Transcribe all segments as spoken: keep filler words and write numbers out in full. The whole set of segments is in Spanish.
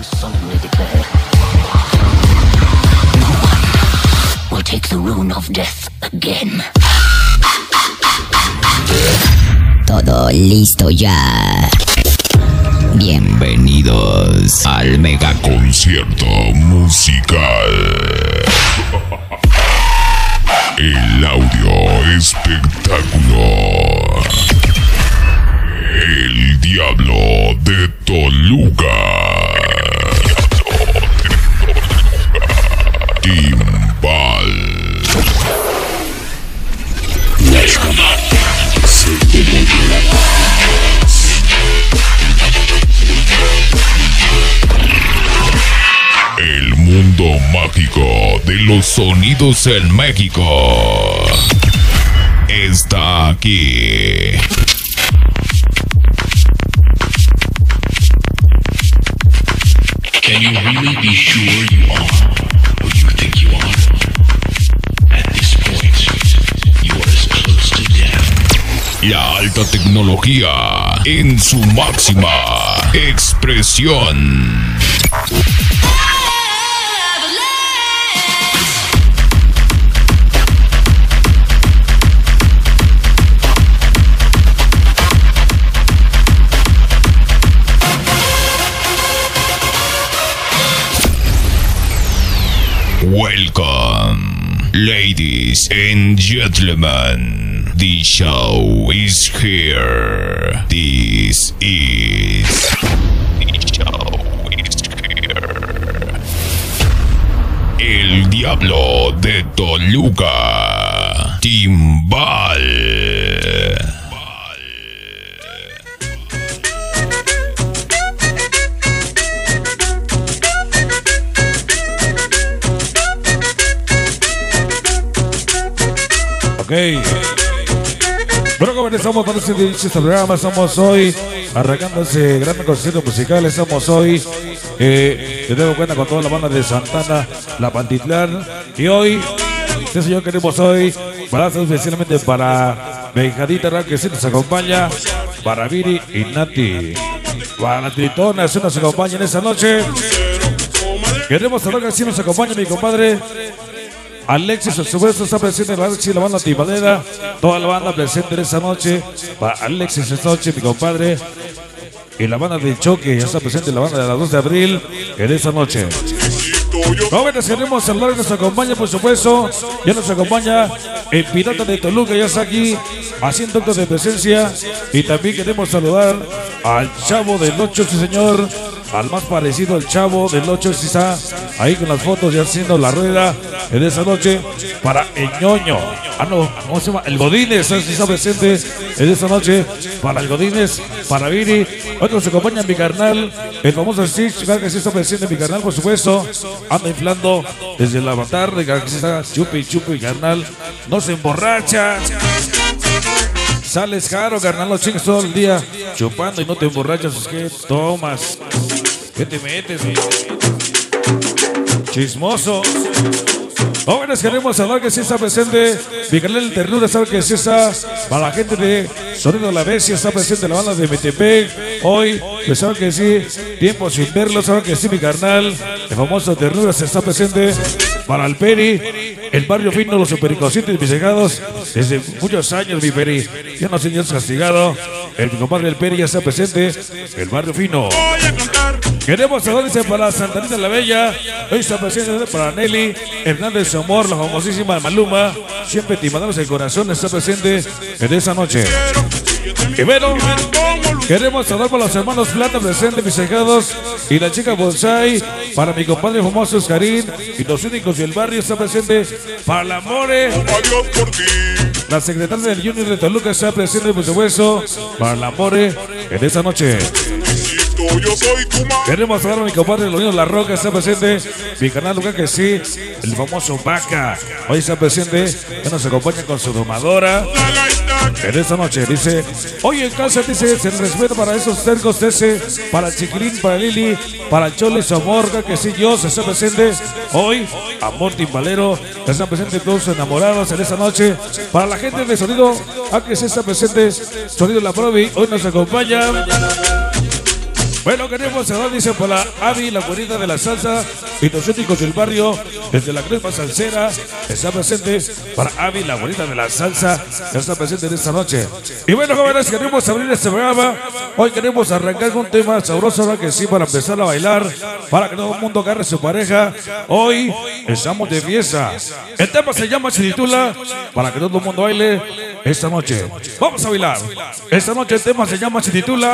solemnly declare, no one will take the rune of death again. Todo listo ya. Bienvenidos al mega concierto musical. El audio espectáculo. El Diablo de Toluca. Timbal. El mundo mágico de los sonidos en México está aquí. Can you really be sure you are who you think you are? At this point, you are as close to death. La alta tecnología en su máxima expresión. Welcome, ladies and gentlemen. The show is here. This is the show is here. El Diablo de Toluca. Timbal. Ok. Bueno, comenzamos para este dicho programa. Estamos hoy arrancando ese gran concierto musical. Estamos hoy, eh, te tengo cuenta con toda la banda de Santana, La Pantitlán. Y hoy, este señor queremos hoy, para hacer especialmente para Benjadita, que sí nos acompaña, para Viri y Nati, para la Tritona, que nos acompaña en esta noche. Queremos saber que sí nos acompaña mi compadre Alexis, por supuesto, está presente la, la banda Timbalera, toda la banda presente en esta noche. Para Alexis esta noche, mi compadre. Y la banda del Choque, ya está presente la banda de la dos de abril en esta noche. Jóvenes, queremos saludar que nos acompaña, por supuesto. Ya nos acompaña el Pirata de Toluca, ya está aquí haciendo actos de presencia. Y también queremos saludar al Chavo del ocho, sí señor. Al más parecido al Chavo del ocho, si está ahí con las fotos ya haciendo la rueda en esa noche. Para el Ñoño, ah no, ¿cómo se llama? El Godínez, si está presente en esta noche. Para el Godínez, para Viri. Otros se acompaña mi carnal, el famoso Stitch, que sí está presente mi carnal, por supuesto. Anda inflando desde la tarde, que sí está chupi chupi, carnal. No se emborracha. Sales caro, carnal, los chingas todo el día chupando y no te emborrachas. Es que tomas. ¿Qué te metes, eh? Chismoso. Jóvenes, queremos hablar que sí está presente mi carnal Ternura, sabe que sí está para la gente de Sonido La Bestia, está presente la banda de Metepec. Hoy, pues saben que sí, tiempo sin verlo, saben que sí mi carnal, el famoso Ternura se está presente para el Peri, el barrio fino, los supericocitos mis llegados desde muchos años, mi Peri, ya no sé, ya es castigado, el mi compadre el Peri ya está presente, el barrio fino. Queremos saludarse para Santanita la Bella, hoy está presente para Nelly Hernández Amor, la famosísima Maluma, siempre timbándonos el corazón, está presente en esa noche. Y bueno, queremos saludar para los hermanos Plata presentes, mis hijados, y la chica Bonsai, para mi compadre famoso Oscarín, y los únicos del barrio está presente para la More. La secretaria del Junior de Toluca está presente, por supuesto, para la More en esa noche. Queremos hablar a mi compadre Leonino La Roca, está presente mi canal Luca, que sí, el famoso Vaca, hoy está presente, que nos acompaña con su domadora en esta noche. Dice, hoy en casa, dice, se respeto para esos tercos, ese, para Chiquilín, para Lili, para Chole, su amor, que sí, yo se está presente hoy, Amor Timbalero, están presentes todos enamorados en esta noche. Para la gente de Sonido, a que sí está presente Sonido La Provi, hoy nos acompaña. Bueno, queremos saludar, dice, por la Avi, la güerita de la salsa, y los únicos del barrio, desde la Crespa Salsera, está presente para Avi, la güerita de la salsa, que está presente en esta noche. Y bueno, jóvenes, queremos abrir este programa. Hoy queremos arrancar con un tema sabroso, ahora que sí, para empezar a bailar, para que todo el mundo agarre su pareja. Hoy estamos de fiesta. El tema se llama, se titula, para que todo el mundo baile esta noche. Vamos a bailar. Esta noche el tema se llama, se titula...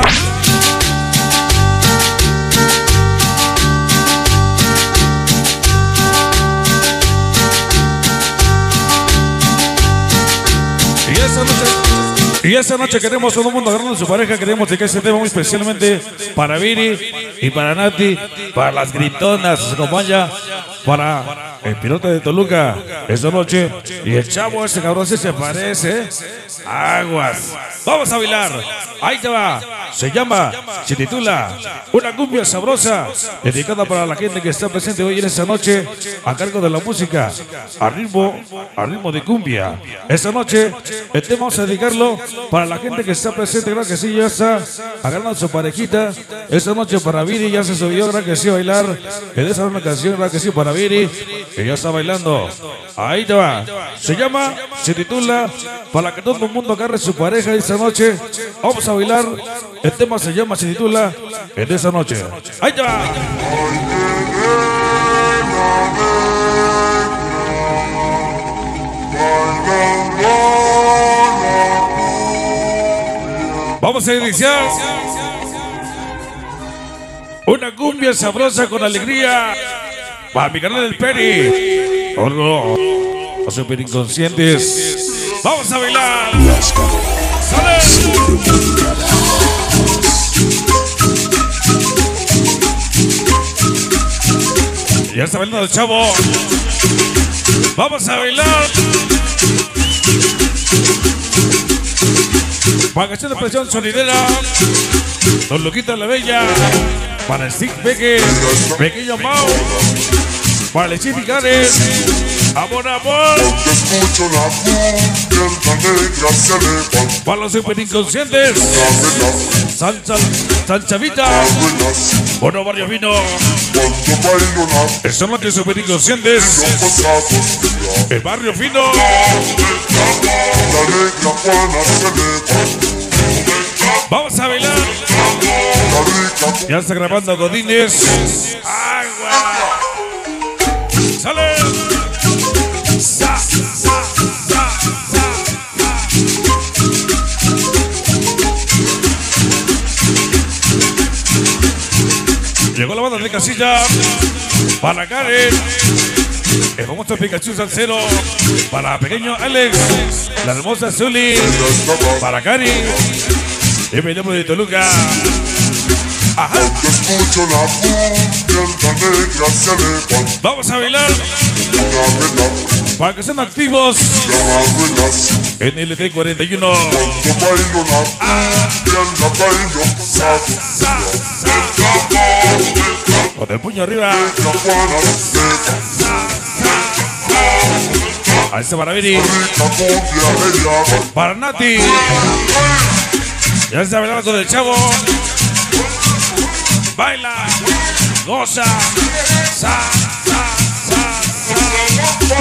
Y esta noche, y esta noche queremos todo el mundo agarrando a su pareja. Queremos dedicar este tema muy especialmente para Viri y para Nati, para las gritonas, su compañía, para el piloto de Toluca esta noche. Y el chavo, ese cabrón sí se parece. Aguas. Vamos a bailar. Ahí te va. Se llama, se titula Una cumbia sabrosa, dedicada para la gente que está presente hoy en esta noche a cargo de la música, a ritmo, a ritmo de cumbia. Esta noche el tema vamos a dedicarlo para la gente que está presente, claro que sí, ya está agarrando su parejita. Esta noche para Viri ya se subió, claro que sí, a bailar. En esa una canción, claro que sí, para Viri, que ya está bailando. Ahí te va. Se llama, se titula Para que todo el mundo agarre su pareja esta noche. Vamos a bailar. El tema se llama, se titula En esa noche. Ahí te va. Vamos a iniciar una cumbia sabrosa con alegría para mi canal del Peri. Oh, no. Los super inconscientes. Vamos a bailar. ¡Sale! Ya está bailando el chavo. Vamos a bailar. Para que esté de presión sonidera. Don Luquita la Bella. Para el Stick Peque. Pequeño Mau. Para el Chipi Gares. Amor, amor. Para los super inconscientes. Salsa, salchavita. Bueno, Barrio Vino. Esta noche super inconscientes. El Barrio Fino. Vamos a bailar. Ya está grabando Godínez. Agua. Sale. Sa, sa, sa, sa. Llegó la banda de Casilla. Para Karen. El famoso Pikachu Salcero. Para pequeño Alex. La hermosa Zully. Para Cari. El Bellomo de Toluca. Ajá. Vamos a bailar. Para que sean activos. En el T cuarenta y uno. Ah. Sa, sa, sa. Con el puño arriba. A este para Viri. Para Nati. Ya está bailando con el chavo. Baila. Goza. Sa, sa, sa, sa.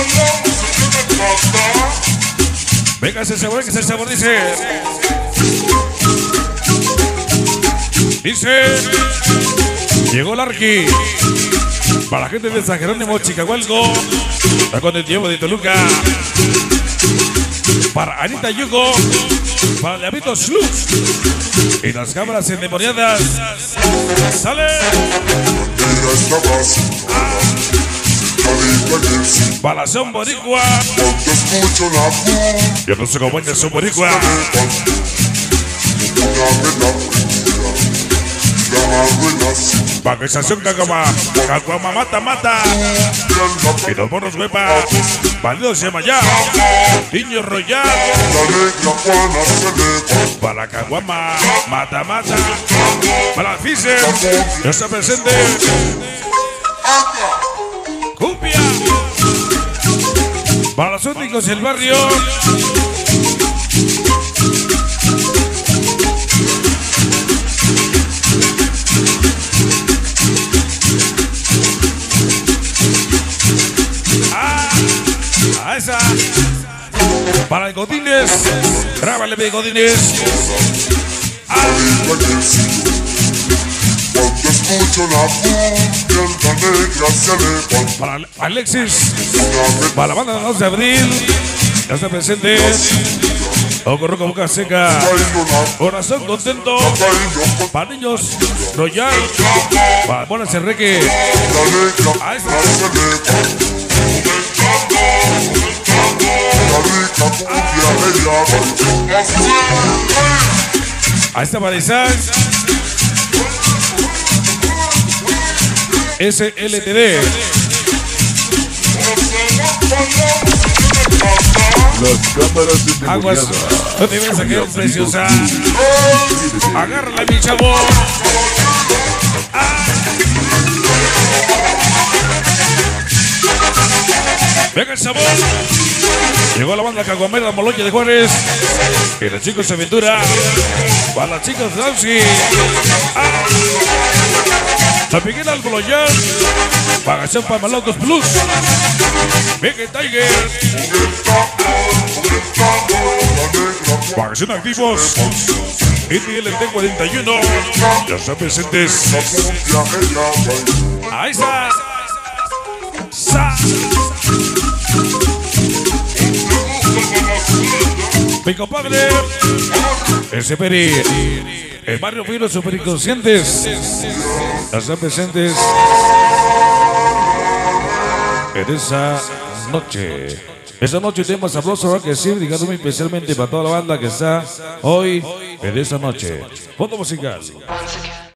Venga ese sabor, que ese sabor dice. Dice. Llegó el Arqui. Para la gente de San Jerónimo, Chicahualco. Está con el Diego de Toluca. Para Anita Yugo. Para Leavito Slux. Y las cámaras endemoniadas. Sale. Ah. Para Son Boricua. Yo no sé cómo es Son Boricua. Para que se hace un cacama, caguama mata, mata. Y los monos huepa, Valido se llama ya. Niño Royal. Para caguama, mata, mata. Para Fisher, ya está presente. Cumbia. Para los únicos del barrio. Para Godínez. Grábale, mi Godínez. Cuando escucho la cumbia, la negra se levanta. Para Alexis. Para la banda de dos de abril. Ya está presente. Ocorroco Boca Seca. Corazón contento. Para niños. Royal. Para Bonas Enrique. Ahí está. Ahí está para Isaac. S L T D. Las cámaras de Aguas. No te ves a quedar preciosa. Agárrala, mi chavo. Ah. Venga el sabor. Llegó la banda Caguamera Moloya de Juárez. Y los chicos se aventura. Para las chicas de Dancy. Ah. La Pequeña al Boloyán. Pagación para Malocos Plus. Venga Tiger. Pagación activos. N L T cuarenta y uno. Ya están presentes. Ahí está. Sa. Mi compadre. Ese Peri. El barrio Fino Super Inconscientes. Ya están presentes. En esa noche. Esa noche tenemos sabroso rock que sí, digamos especialmente para toda la banda que está hoy en esa noche. Fondo musical.